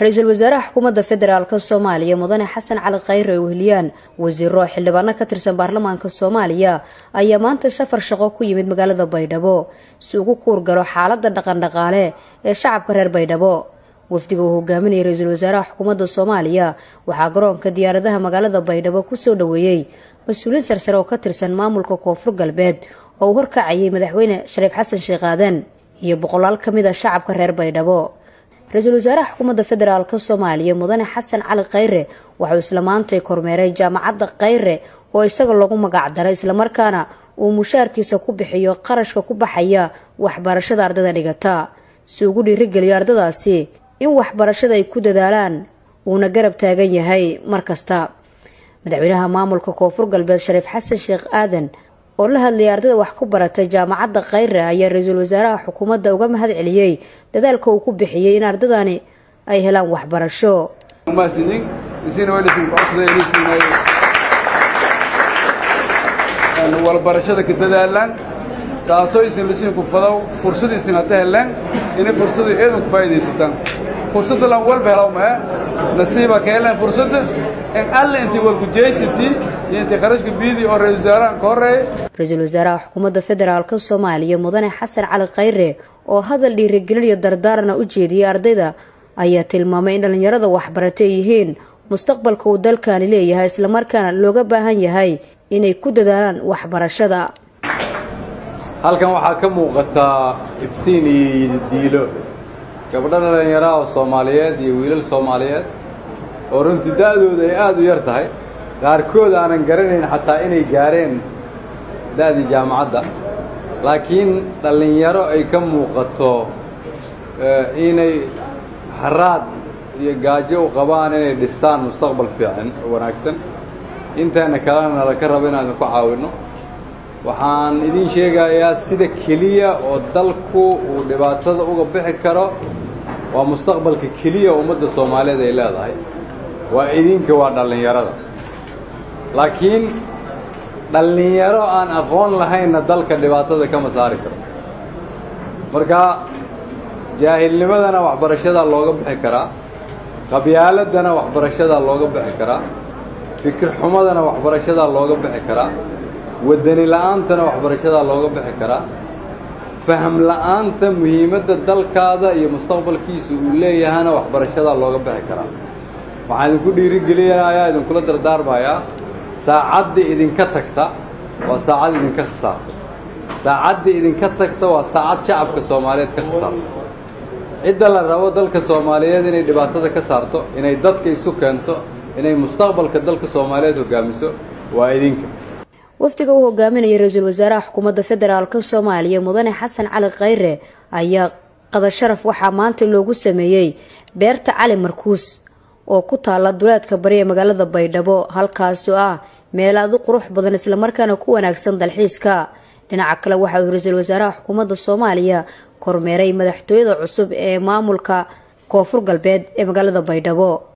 رئيسل وزراء حكومة فدرالka Soomaaliya mudane Xasan Cali Khayre weheliyaan wasiiro xildhibaano ka tirsan baarlamaanka Soomaaliya ayaa maanta safar shaqo ku yimid magaalada Baydhabo si uu ku galo xaaladda dhaqan-dhaqaale ee shacabka reer Baydhabo. wafdiga uu hogaaminayay raiisul wasaaraha xukuumadda Soomaaliya waxaa garoonka diyaaradaha magaalada Baydhabo ku soo dhaweeyay mas'uuliyiin sarsare oo ka tirsan maamulka Koonfur Galbeed oo uu horkacayay madaxweyne Shariif Xasan Sheekh Aadan iyo boqolaal ka mid ah shacabka reer Baydhabo. رئيسل وزراء حكومة فدرالka Soomaaliya mudane Xasan Cali Khayre waxa uu isla maantay kormeeray jaamacadda Khayre oo isaga lagu magac daray isla markaana uu mushaarkiisa ku bixiyo qarashka ku baxaya waxbarashada ardayda dhigata si uu dhiirigeliyo ardaydaasi in waxbarashada ay ku dadaalaan uuna garab taagan yahay markasta. madaxweynaha maamulka Koonfur Galbeed Shariif Xasan Sheekh Aadan oo la hadlay ardayda wax ku baratay jaamacadda Khayre ayaa raiisul wasaaraha xukuumadda uga mahad celiyay dadaalka uu ku bixiyay in ardaydani ay helaan waxbarasho. والبرشة كدالان تاسوي سلسين كفضاو فرصة سنة تهلان إن فرصة إيه كفاية ستان فرصة الأول بهلاوما نصيبة كهلان فرصة إن الله أنت والجاي ستي أنت خرج كبيدي أو رئيساران كوري. رئيس الوزراء حكومة فدرالka Soomaaliya mudane Xasan Cali Khayre oo hadal dhiirigelin dardaarna u jeediyay ardayda ayaa tilmaamay in dhalinyarada waxbaratay yihiin mustaqbalka uu dalkani leeyahay isla markaana looga baahan yahay inay ku dadaalaan waxbarashada. halkan waxaa ka muuqata iftiin iyo diilo gabdho dhalinyaro Soomaaliyeed iyo wiilal Soomaaliyeed oo runtii da'dooda ay aad u yar tahay qaarkood aanan garanayn xataa inay gaareen da'dii jaamacadda laakiin dhalinyaro ay ka muuqato inay haraad iyo gaajo u qabaan inay dhistaan mustaqbal fiican oo wanaagsan intaana kalena la ka rabo inaan ku caawino. waxaan idin sheegayaa sida kaliya oo dalku uu dhibaatada uga bixi karo waa mustaqbalka kaliya ummadda Soomaaliyeed ay leedahay waa idinka waa dhalinyarada laakiin dhalinyaro aan aqoon lahayn dalka dhibaatada kama saari karo. marka jaahilnimadana waxbarashada looga bixi karaa qabyaaladana waxbarashada looga bixi karaa fikir xumadana waxbarashada looga bixi karaa wadani la'aantana waxbarashada looga bixi karaa faham la'aanta muhiimadda dalkaada iyo mustaqbalkiisa uu leeyahayna waxbarashada looga bixi karaa. waxaan idinku dhiirigelinayaa idinkula dardaarmayaa saacadda idinka tagta waa saacad idinka khasaarta saacadda idinka tagta waa saacad shacabka Soomaaliyeed ka khasaarta. cidda la rabo dalka Soomaaliyeed inay dhibaatada ka saarto inay dadka isu keento inay mustaqbalka dalka Soomaaliyeed hogaamiso waa idinka. wafdiga uu hogaaminayay raiisul wasaaraha xukuumadda federaalka Soomaaliya mudane Xasan Cali Khayre ayaa qada sharaf waxaa maanta loogu sameeyay beerta Cali Markuus oo ku taala duleedka bari ee magaalada Baydhabo halkaas oo ah meel aad u qurux badan isla markaana ku wanaagsan dalxiiska. dhinaca kale waxa uu raiisul wasaaraha xukuumadda Soomaaliya kormeeray madaxtooyada cusub ee maamulka Koonfur Galbeed ee magaalada Baydhabo.